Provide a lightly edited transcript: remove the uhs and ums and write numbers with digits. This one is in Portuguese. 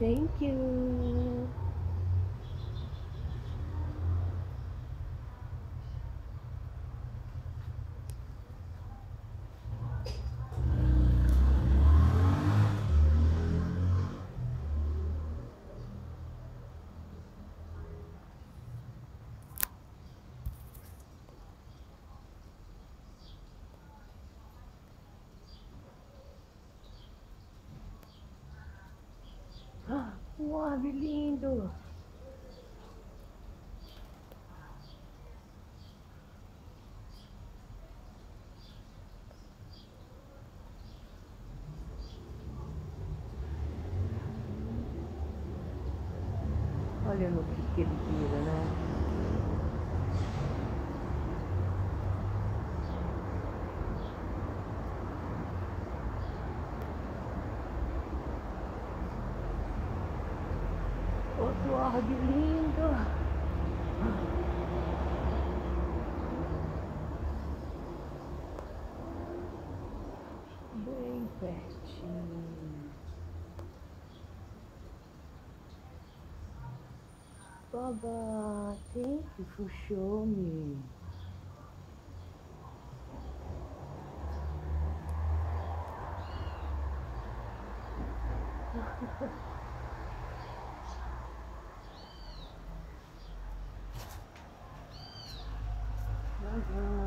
Thank you. Uau, que lindo! Olha no que ele vira, né? Outro orbe lindo! Bem pertinho. Baba, thank you for showing me. Bye-bye.